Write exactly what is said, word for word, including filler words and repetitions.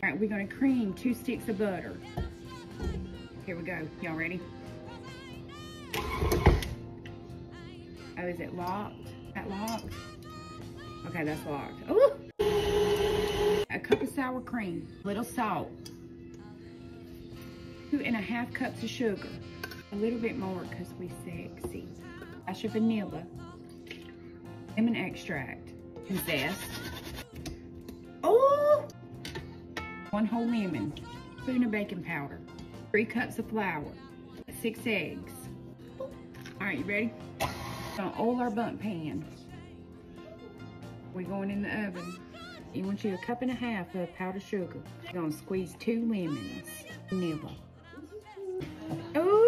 All right, we're gonna cream two sticks of butter. Here we go. Y'all ready? Oh, is it locked? That locked? Okay, that's locked. Ooh! A cup of sour cream, little salt, two and a half cups of sugar, a little bit more because we sexy, a dash of vanilla, lemon extract, and zest. Oh! One whole lemon, spoon of baking powder, three cups of flour, six eggs. All right, you ready? Gonna oil our Bundt pan. We're going in the oven. You want you a cup and a half of powdered sugar. You're gonna squeeze two lemons, vanilla. Oh!